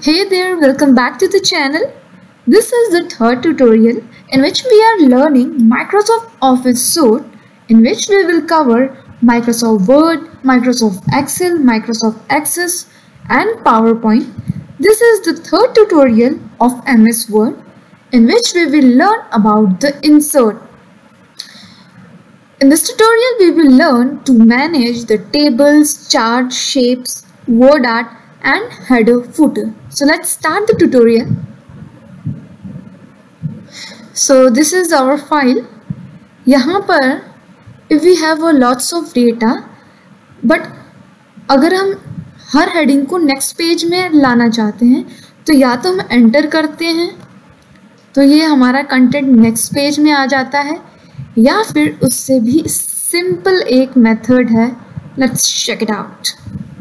Hey there, welcome back to the channel. This is the third tutorial in which we are learning Microsoft Office Suite, in which we will cover Microsoft Word, Microsoft Excel, Microsoft Access and PowerPoint. This is the third tutorial of MS Word in which we will learn about the insert. In this tutorial, we will learn to manage the tables, charts, shapes, word art and header footer. So let's start the tutorial. So this is our file. यहाँ पर if we have a lots of data, but अगर हम हर heading को next page में लाना चाहते हैं तो या तो हम enter करते हैं तो ये हमारा content next page में आ जाता है, या फिर उससे भी simple एक method है. Let's check it out.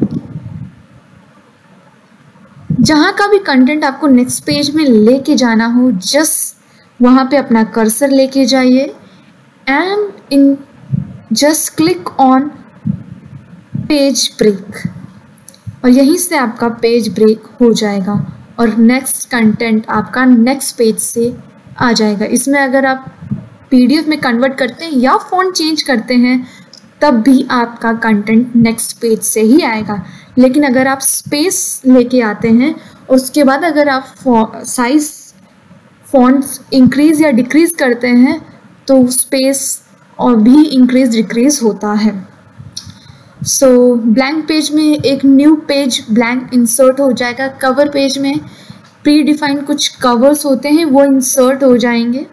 जहाँ का भी कंटेंट आपको नेक्स्ट पेज में लेके जाना हो, जस्ट वहाँ पे अपना कर्सर लेके जाइए and in just click on page break और यहीं से आपका पेज ब्रेक हो जाएगा और नेक्स्ट कंटेंट आपका नेक्स्ट पेज से आ जाएगा. इसमें अगर आप पीडीएफ में कन्वर्ट करते हैं या फॉन्ट चेंज करते हैं तब भी आपका कंटेंट नेक्स्ट पेज से ही आएगा. लेकिन अगर आप स्पेस लेके आते हैं और उसके बाद अगर आप साइज फॉन्ट्स इंक्रीज या डिक्रीज करते हैं तो स्पेस और भी इंक्रीज डिक्रीज होता है. सो ब्लैंक पेज में एक न्यू पेज ब्लैंक इंसर्ट हो जाएगा. कवर पेज में प्री डिफाइंड कुछ कवर्स होते हैं वो इंसर्ट हो जाएंगे.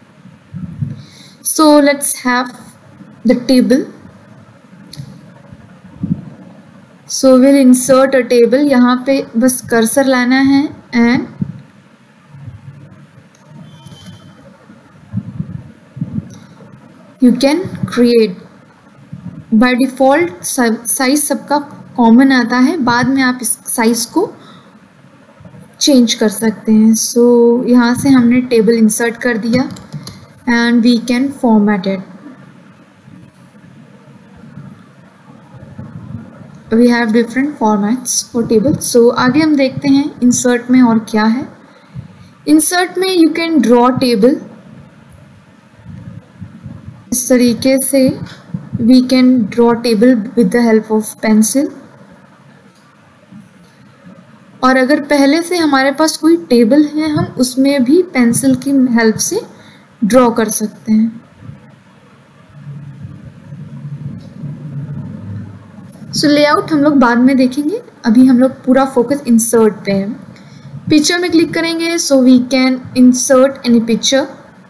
So let's have the table. So we'll insert a table. यहाँ पे बस कर्सर लाना है and you can create. by default size सबका कॉमन आता है, बाद में आप इस साइज को चेंज कर सकते हैं. सो यहाँ से हमने टेबल इंसर्ट कर दिया and we can format it. We have different formats for table. So आगे हम देखते हैं insert में और क्या है. insert में you can draw table. इस तरीके से we can draw table with the help of pencil. और अगर पहले से हमारे पास कोई टेबल है हम उसमें भी पेंसिल की हेल्प से ड्रॉ कर सकते हैं. सो लेआउट हम लोग बाद में देखेंगे, अभी हम लोग पूरा फोकस इंसर्ट पे है. पिक्चर में क्लिक करेंगे so we can insert any picture.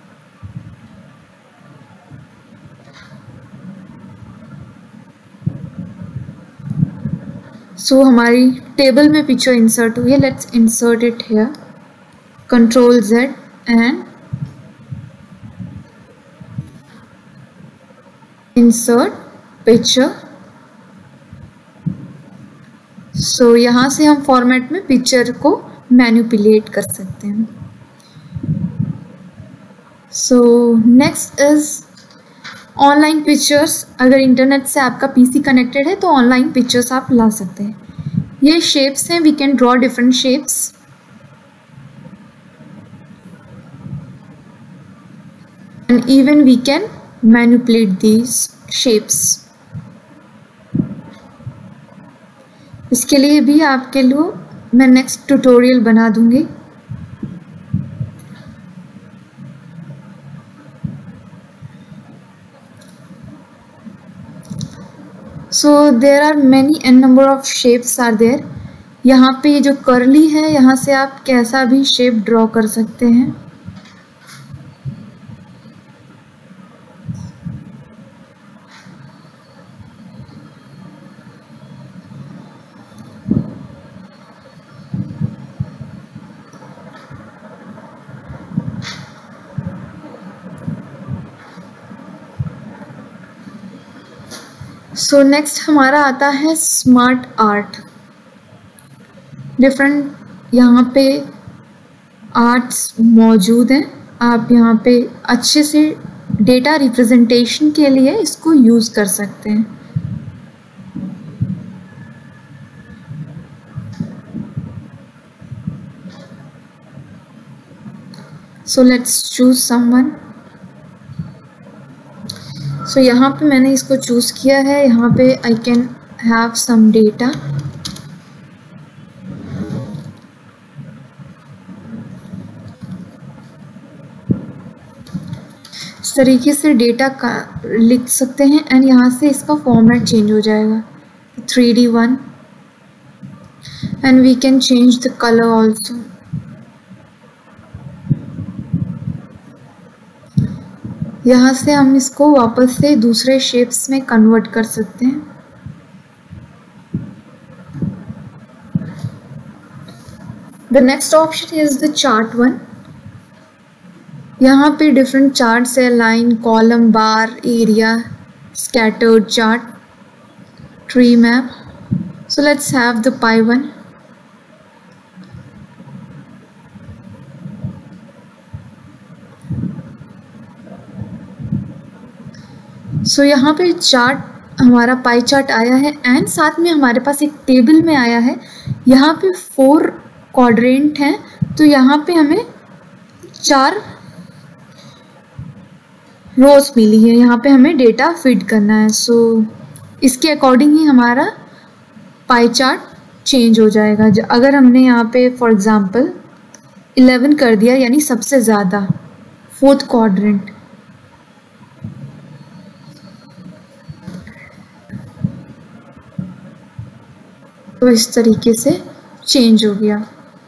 So हमारी टेबल में पिक्चर इंसर्ट हुई है. Let's insert it here. Control Z and insert picture. So यहाँ से हम फॉर्मेट में पिक्चर को मैनिपुलेट कर सकते हैं. So next is online pictures. अगर इंटरनेट से आपका पीसी कनेक्टेड है तो ऑनलाइन पिक्चर्स आप ला सकते हैं. ये शेप्स हैं, we can draw different shapes. And even we can manipulate these shapes. इसके लिए भी आपके लिए मैं नेक्स्ट ट्यूटोरियल बना दूंगी. So there are many n number of shapes are there. यहाँ पे ये जो कर्ली है यहाँ से आप कैसा भी शेप ड्रॉ कर सकते हैं. सो नेक्स्ट हमारा आता है स्मार्ट आर्ट. डिफरेंट यहाँ पे आर्ट्स मौजूद हैं. आप यहाँ पे अच्छे से डेटा रिप्रेजेंटेशन के लिए इसको यूज़ कर सकते हैं. So let's choose someone. So यहाँ पे मैंने इसको चूज किया है। यहाँ पे I can have some data. इस तरीके से डेटा का लिख सकते हैं एंड यहाँ से इसका फॉर्मेट चेंज हो जाएगा 3D1 and we can change the colour also. यहाँ से हम इसको वापस से दूसरे शेप्स में कन्वर्ट कर सकते हैं। The next option is the chart one. यहाँ पे डिफरेंट चार्ट्स है, line, column, bar, area, scattered chart, tree map. So let's have the pie one. So यहाँ पे चार्ट हमारा पाई चार्ट आया है एंड साथ में हमारे पास एक टेबल में आया है। यहाँ पे 4 क्वाड्रेंट हैं, तो यहाँ पे हमें 4 रोज मिली है। यहाँ पे हमें डेटा फीड करना है। सो इसके अकॉर्डिंग ही हमारा पाई चार्ट चेंज हो जाएगा। अगर हमने यहाँ पे फॉर एग्जांपल 11 कर दिया, यानी सबसे ज़्यादा 4th क्वाड्रेंट, तो इस तरीके से चेंज हो गया।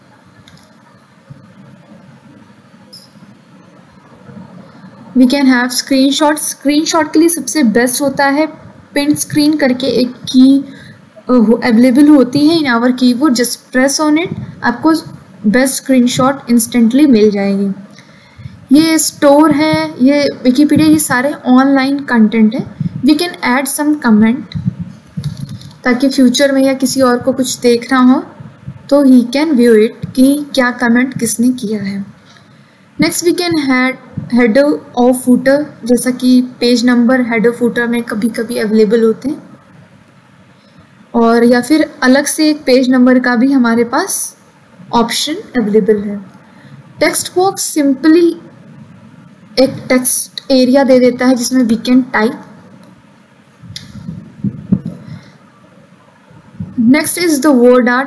We can have screenshot. Screenshot के लिए सबसे बेस्ट होता है प्रिंट स्क्रीन करके एक की अवेलेबल होती है in our keyboard. Just press on it, आपको बेस्ट स्क्रीनशॉट इंस्टेंटली मिल जाएगी। ये स्टोर है, ये विकिपीडिया, ये सारे ऑनलाइन कंटेंट है। We can add some comment ताकि फ्यूचर में या किसी और को कुछ देखना हो तो ही कैन व्यू इट कि क्या कमेंट किसने किया है। नेक्स्ट वी कैन हेडर और फूटर, जैसा कि पेज नंबर हेडर फूटर में कभी कभी अवेलेबल होते हैं, और या फिर अलग से एक पेज नंबर का भी हमारे पास ऑप्शन अवेलेबल है। टेक्स्ट बॉक्स सिंपली एक टेक्स्ट एरिया दे देता है जिसमें we can type. Next is the word art,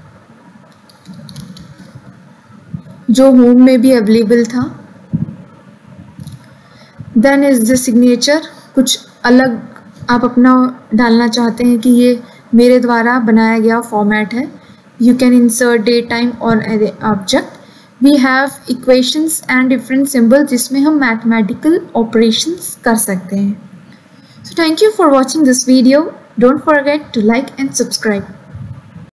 जो होम में भी अवेलेबल था। देन इज द सिग्नेचर, कुछ अलग आप अपना डालना चाहते हैं कि ये मेरे द्वारा बनाया गया फॉर्मेट है। You can insert date, time और object. We have equations and different symbol, जिसमें हम मैथमेटिकल ऑपरेशंस कर सकते हैं। So thank you for watching this video. Don't forget to like and subscribe.